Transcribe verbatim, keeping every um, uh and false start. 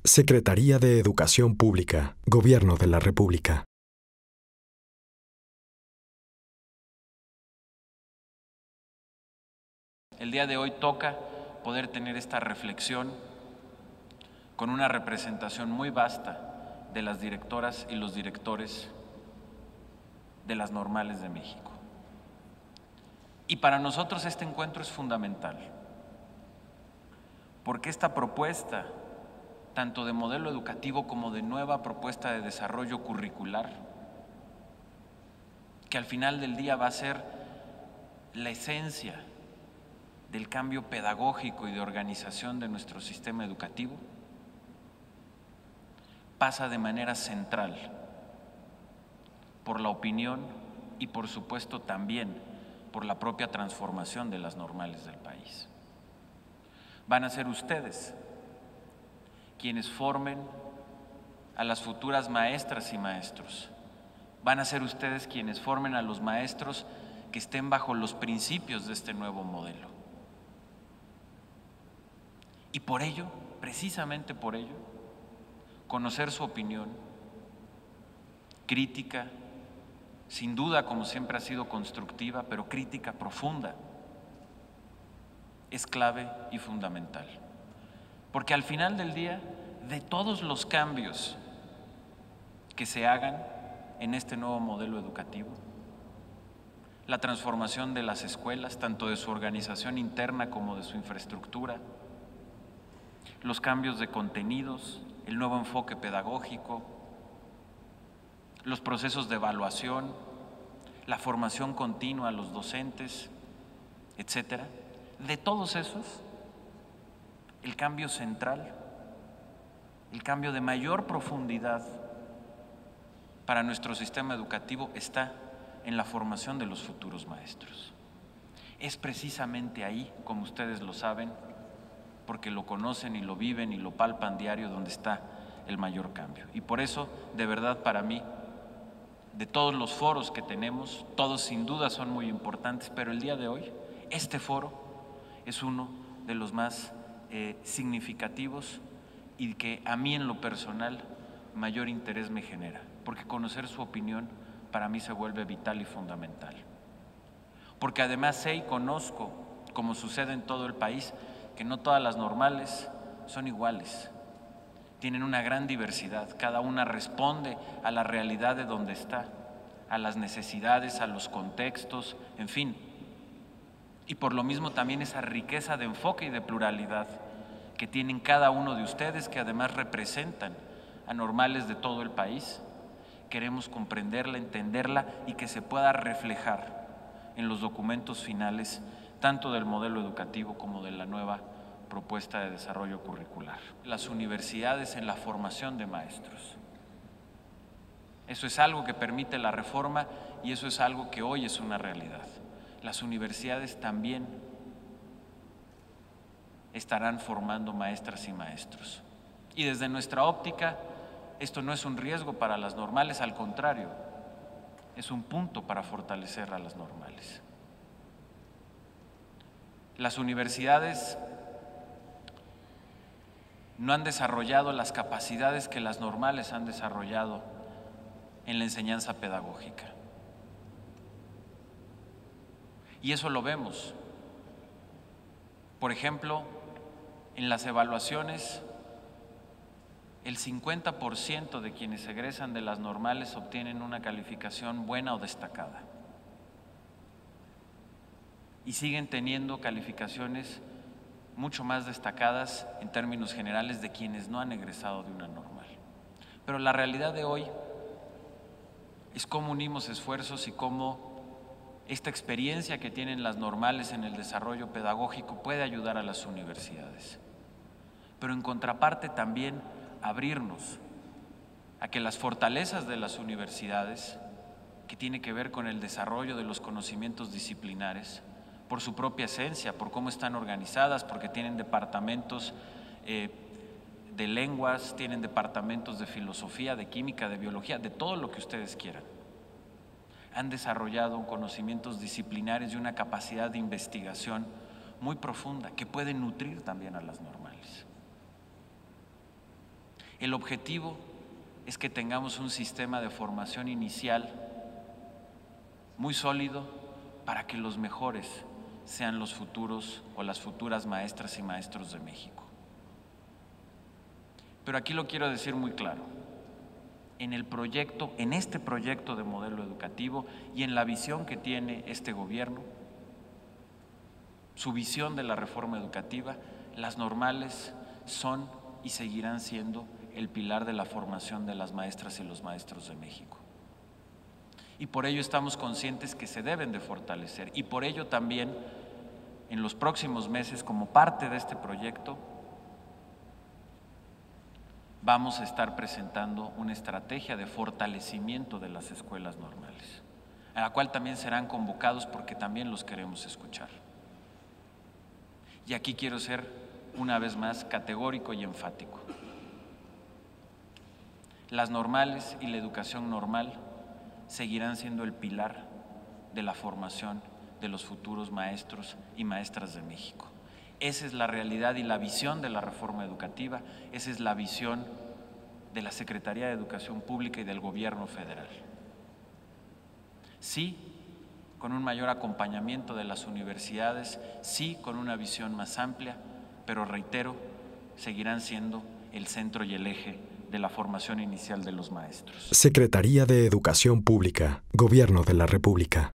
Secretaría de Educación Pública, Gobierno de la República. El día de hoy toca poder tener esta reflexión con una representación muy vasta de las directoras y los directores de las normales de México. Y para nosotros este encuentro es fundamental, porque esta propuesta, tanto de modelo educativo como de nueva propuesta de desarrollo curricular, que al final del día va a ser la esencia del cambio pedagógico y de organización de nuestro sistema educativo, pasa de manera central por la opinión y por supuesto también por la propia transformación de las normales del país. Van a ser ustedes quienes formen a las futuras maestras y maestros. Van a ser ustedes quienes formen a los maestros que estén bajo los principios de este nuevo modelo. Y por ello, precisamente por ello, conocer su opinión, crítica, sin duda como siempre ha sido constructiva, pero crítica profunda, es clave y fundamental. Porque al final del día, de todos los cambios que se hagan en este nuevo modelo educativo, la transformación de las escuelas, tanto de su organización interna como de su infraestructura, los cambios de contenidos, el nuevo enfoque pedagógico, los procesos de evaluación, la formación continua a los docentes, etcétera. De todos esos, el cambio central, el cambio de mayor profundidad para nuestro sistema educativo está en la formación de los futuros maestros. Es precisamente ahí, como ustedes lo saben, porque lo conocen y lo viven y lo palpan diario, donde está el mayor cambio. Y por eso, de verdad, para mí, de todos los foros que tenemos, todos sin duda son muy importantes, pero el día de hoy, este foro es uno de los más eh, significativos y que a mí en lo personal mayor interés me genera, porque conocer su opinión para mí se vuelve vital y fundamental. Porque además sé y conozco, como sucede en todo el país, que no todas las normales son iguales, tienen una gran diversidad, cada una responde a la realidad de donde está, a las necesidades, a los contextos, en fin. Y por lo mismo también esa riqueza de enfoque y de pluralidad que tienen cada uno de ustedes, que además representan a normales de todo el país, queremos comprenderla, entenderla y que se pueda reflejar en los documentos finales tanto del modelo educativo como de la nueva propuesta de desarrollo curricular. Las universidades en la formación de maestros. Eso es algo que permite la reforma y eso es algo que hoy es una realidad. Las universidades también estarán formando maestras y maestros. Y desde nuestra óptica, esto no es un riesgo para las normales, al contrario, es un punto para fortalecer a las normales. Las universidades no han desarrollado las capacidades que las normales han desarrollado en la enseñanza pedagógica. Y eso lo vemos. Por ejemplo, en las evaluaciones, el cincuenta por ciento de quienes egresan de las normales obtienen una calificación buena o destacada. Y siguen teniendo calificaciones mucho más destacadas en términos generales de quienes no han egresado de una normal. Pero la realidad de hoy es cómo unimos esfuerzos y cómo esta experiencia que tienen las normales en el desarrollo pedagógico puede ayudar a las universidades. Pero en contraparte también abrirnos a que las fortalezas de las universidades, que tiene que ver con el desarrollo de los conocimientos disciplinares, por su propia esencia, por cómo están organizadas, porque tienen departamentos eh, de lenguas, tienen departamentos de filosofía, de química, de biología, de todo lo que ustedes quieran. Han desarrollado conocimientos disciplinares y una capacidad de investigación muy profunda que puede nutrir también a las normales. El objetivo es que tengamos un sistema de formación inicial muy sólido para que los mejores sean los futuros o las futuras maestras y maestros de México. Pero aquí lo quiero decir muy claro. En el proyecto, en este proyecto de modelo educativo y en la visión que tiene este gobierno, su visión de la reforma educativa, las normales son y seguirán siendo el pilar de la formación de las maestras y los maestros de México. Y por ello estamos conscientes que se deben de fortalecer y por ello también en los próximos meses, como parte de este proyecto, vamos a estar presentando una estrategia de fortalecimiento de las escuelas normales, a la cual también serán convocados porque también los queremos escuchar. Y aquí quiero ser una vez más categórico y enfático. Las normales y la educación normal seguirán siendo el pilar de la formación de los futuros maestros y maestras de México. Esa es la realidad y la visión de la reforma educativa, esa es la visión de la Secretaría de Educación Pública y del Gobierno Federal. Sí, con un mayor acompañamiento de las universidades, sí, con una visión más amplia, pero reitero, seguirán siendo el centro y el eje de la formación inicial de los maestros. Secretaría de Educación Pública, Gobierno de la República.